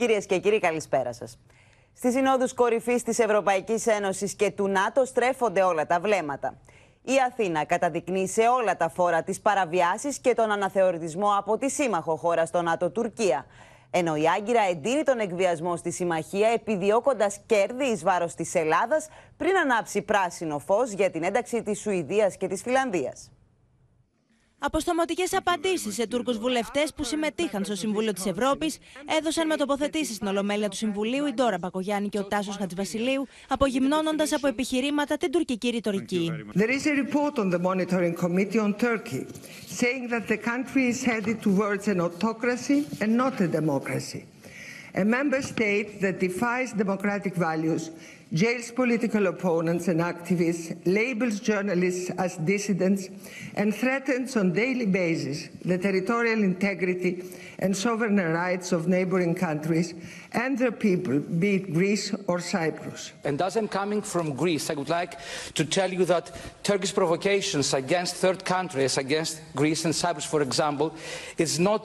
Κυρίες και κύριοι, καλησπέρα σας. Στις συνόδους κορυφής της Ευρωπαϊκής Ένωσης και του ΝΑΤΟ στρέφονται όλα τα βλέμματα. Η Αθήνα καταδεικνύει σε όλα τα φόρα τις παραβιάσεις και τον αναθεωρητισμό από τη σύμμαχο χώρα στο ΝΑΤΟ Τουρκία. Ενώ η Άγκυρα εντείνει τον εκβιασμό στη συμμαχία, επιδιώκοντας κέρδη εις βάρος της Ελλάδας πριν ανάψει πράσινο φως για την ένταξη της Σουηδίας και της Φινλανδίας. Αποστομωτικές απαντήσεις σε Τούρκους βουλευτές που συμμετείχαν στο Συμβούλιο της Ευρώπης έδωσαν με τοποθετήσεις στην Ολομέλεια του Συμβουλίου η Ντόρα Μπακογιάννη και ο Τάσος Χατζηβασιλείου, απογυμνώνοντας από επιχειρήματα την τουρκική ρητορική. There is a report on the Monitoring Committee on Turkey saying that the country is headed towards an autocracy and not a democracy. A member state that defies democratic values, jails political opponents and activists, labels journalists as dissidents, and threatens on daily basis the territorial integrity and sovereign rights of neighboring countries and their people, be it Greece or Cyprus. And as I'm coming from Greece, I would like to tell you that Turkish provocations against third countries, against Greece and Cyprus, for example, is not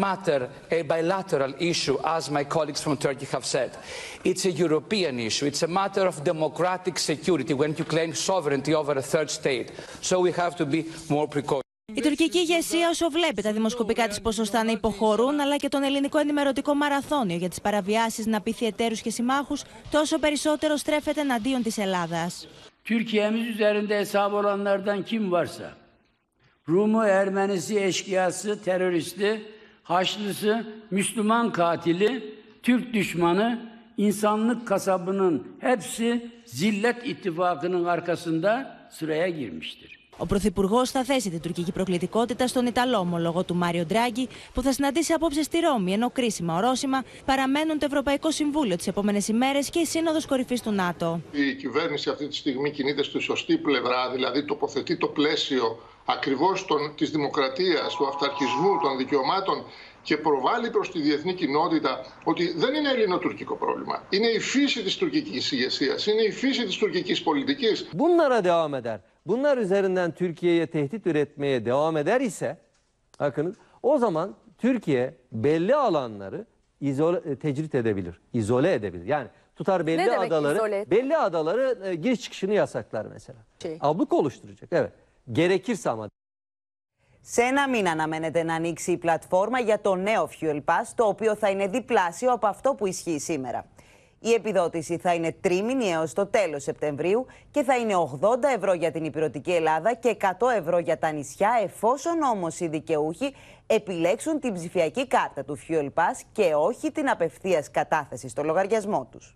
a bilateral issue, as my colleagues from Turkey have said. It's a European issue. It's a matter of democratic security when you claim sovereignty over a third state. So we have to be more precautious. Η τουρκική ηγεσία, όσο βλέπει τα δημοσκοπικά της ποσοστά να υποχωρούν, αλλά και τον ελληνικό ενημερωτικό μαραθώνιο για τις παραβιάσεις να πείθει εταίρους και συμμάχους, τόσο περισσότερο στρέφεται εναντίον της Ελλάδας. Türkiye'miz üzerinde hesabı olanlardan kim varsa, Rumu, Ermenisi, eşkıyası, teröristi, Haçlısı, Müslüman katili, Türk düşmanı, insanlık kasabının hepsi Zillet İttifakı'nın arkasında sıraya girmiştir. Ο Πρωθυπουργός θα θέσει την τουρκική προκλητικότητα στον Ιταλό ομολογό του Μάριο Ντράγκη, που θα συναντήσει απόψε στη Ρώμη, ενώ κρίσιμα ορόσημα παραμένουν το Ευρωπαϊκό Συμβούλιο τις επόμενες ημέρες και η Σύνοδος Κορυφής του ΝΑΤΟ. Η κυβέρνηση αυτή τη στιγμή κινείται στη σωστή πλευρά, δηλαδή τοποθετεί το πλαίσιο ακριβώς της δημοκρατίας, του αυταρχισμού, των δικαιωμάτων και προβάλλει προς τη διεθνή κοινότητα ότι δεν είναι ελληνοτουρκικό πρόβλημα. Είναι η φύση της τουρκικής ηγεσίας, είναι η φύση της τουρκικής πολιτικής. Bunlara devam eder. Bunlar üzerinden Türkiye'ye tehdit üretmeye devam eder ise, bakınız, o zaman Türkiye belli alanları tecrit edebilir, izole edebilir. Yani tutar belli adaları giriş çıkışını yasaklar mesela. Abluk oluşturacak, evet. Gerekirse ama. Σε ένα μήνα αναμένεται να ανοίξει η πλατφόρμα για το νέο Fuel Pass, το οποίο θα είναι διπλάσιο από αυτό που ισχύει σήμερα. Η επιδότηση θα είναι τρίμηνη έως το τέλος Σεπτεμβρίου και θα είναι 80 ευρώ για την ηπειρωτική Ελλάδα και 100 ευρώ για τα νησιά, εφόσον όμως οι δικαιούχοι επιλέξουν την ψηφιακή κάρτα του Fuel Pass και όχι την απευθείας κατάθεση στο λογαριασμό τους.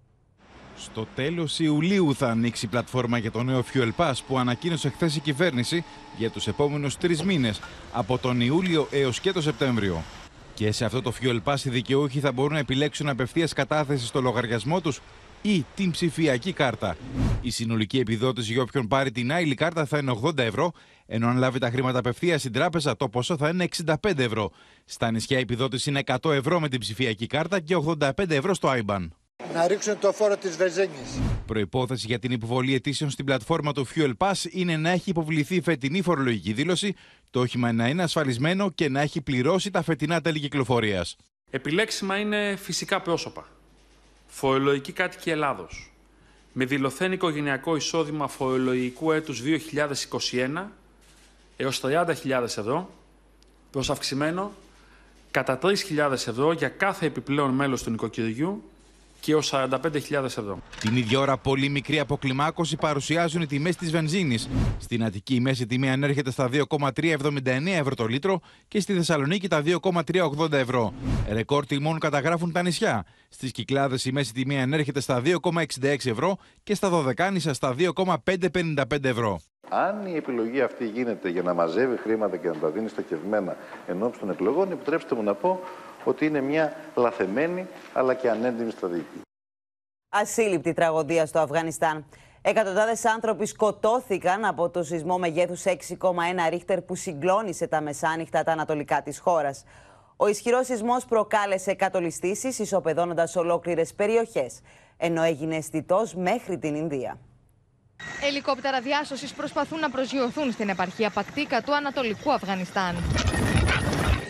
Στο τέλος Ιουλίου θα ανοίξει η πλατφόρμα για το νέο Fuel Pass που ανακοίνωσε χθες η κυβέρνηση για τους επόμενους 3 μήνες, από τον Ιούλιο έως και το Σεπτέμβριο. Και σε αυτό το Fuel Pass οι δικαιούχοι θα μπορούν να επιλέξουν απευθείας κατάθεση στο λογαριασμό τους ή την ψηφιακή κάρτα. Η συνολική επιδότηση για όποιον πάρει την άειλη κάρτα θα είναι 80 ευρώ, ενώ αν λάβει τα χρήματα απευθείας στην τράπεζα το ποσό θα είναι 65 ευρώ. Στα νησιά η επιδότηση είναι 100 ευρώ με την ψηφιακή κάρτα και 85 ευρώ στο IBAN. Να ρίξουν το φόρο της βενζίνης. Προϋπόθεση για την υποβολή αιτήσεων στην πλατφόρμα του Fuel Pass είναι να έχει υποβληθεί φετινή φορολογική δήλωση, το όχημα να είναι ασφαλισμένο και να έχει πληρώσει τα φετινά τέλη κυκλοφορίας. Επιλέξιμα είναι φυσικά πρόσωπα. Φορολογική κάτοικοι Ελλάδος. Με δηλωθέν οικογενειακό εισόδημα φορολογικού έτους 2021 έως 30.000 ευρώ, προς αυξημένο κατά 3.000 ευρώ για κάθε επιπλέον μέλος του νοικοκυριού και ως 45.000 ευρώ. Την ίδια ώρα, πολύ μικρή αποκλιμάκωση παρουσιάζουν οι τιμές της βενζίνης. Στην Αττική η μέση τιμή ανέρχεται στα 2,379 ευρώ το λίτρο και στη Θεσσαλονίκη τα 2,380 ευρώ. Ρεκόρ τιμών καταγράφουν τα νησιά. Στις Κυκλάδες η μέση τιμή ανέρχεται στα 2,66 ευρώ και στα Δωδεκάνησα στα 2,555 ευρώ. Αν η επιλογή αυτή γίνεται για να μαζεύει χρήματα και να τα δίνει στοχευμένα ενώπιση των εκλογών, επιτρέψτε μου να πω ότι είναι μια λαθεμένη αλλά και ανέντιμη στρατηγική. Ασύλληπτη τραγωδία στο Αφγανιστάν. Εκατοντάδες άνθρωποι σκοτώθηκαν από το σεισμό μεγέθους 6,1 ρίχτερ που συγκλώνησε τα μεσάνυχτα τα ανατολικά της χώρας. Ο ισχυρός σεισμός προκάλεσε κατολιστήσεις, ισοπεδώνοντας ολόκληρες περιοχές, ενώ έγινε αισθητός μέχρι την Ινδία. Ελικόπτερα διάσωσης προσπαθούν να προσγειωθούν στην επαρχία Πακτίκα του Ανατολικού Αφγανιστάν.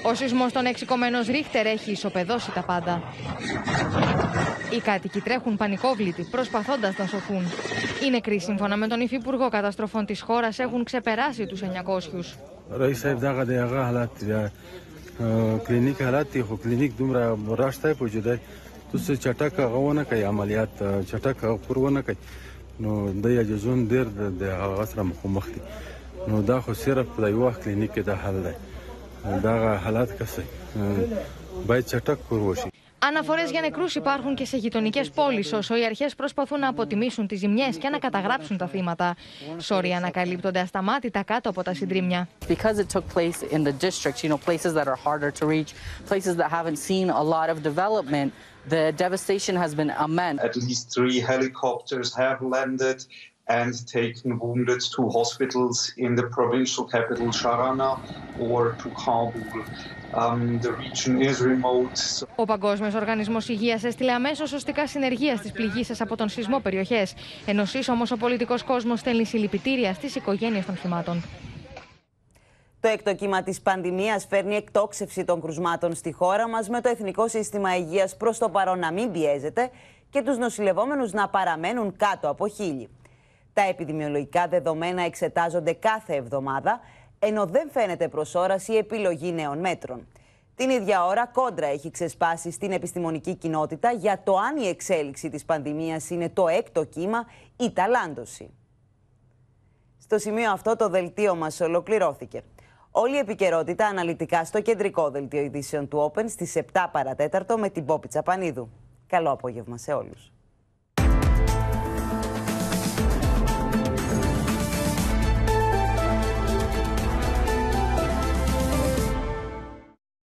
Ο σεισμός των 6,1 Ρίχτερ έχει ισοπεδώσει τα πάντα. Οι κάτοικοι τρέχουν πανικόβλητοι, προσπαθώντας να σωθούν. Οι νεκροί, σύμφωνα με τον Υφυπουργό Καταστροφών της χώρας, έχουν ξεπεράσει τους 900. Αναφορές για νεκρούς υπάρχουν και σε γειτονικές πόλεις, όσο οι αρχές προσπαθούν να αποτιμήσουν τις ζημιές και να καταγράψουν τα θύματα. Σόροι ανακαλύπτονται ασταμάτητα κάτω από τα συντρίμμια. Because it took place in the districts, places that are harder to reach, places that haven't seen a lot of development, the devastation has been immense. At least 3 helicopters have landed and taken wounded to hospitals in the provincial capital Sharana or to Kabul. The region is remote. Ο Παγκόσμιος Οργανισμός Υγείας έστειλε αμέσως σωστικά συνεργεία στις πληγήσεις από τον σεισμό περιοχές. Ενώ όμως ο πολιτικός κόσμος στέλνει συλληπιτήρια στις οικογένειες των θυμάτων. Το έκτο κύμα της πανδημίας φέρνει εκτόξευση των κρουσμάτων στη χώρα μας, με το Εθνικό Σύστημα Υγείας προς το παρόν να μην πιέζεται και τους νοσηλευόμενους να παραμένουν κάτω από 1000. Τα επιδημιολογικά δεδομένα εξετάζονται κάθε εβδομάδα, ενώ δεν φαίνεται προς ώρας η επιλογή νέων μέτρων. Την ίδια ώρα, κόντρα έχει ξεσπάσει στην επιστημονική κοινότητα για το αν η εξέλιξη της πανδημίας είναι το έκτο κύμα ή ταλάντωση. Στο σημείο αυτό το δελτίο μας ολοκληρώθηκε. Όλη η επικαιρότητα αναλυτικά στο κεντρικό δελτίο ειδήσεων του Open στις 7 παρατέταρτο με την Πόπη Τσαπανίδου. Καλό απόγευμα σε όλους.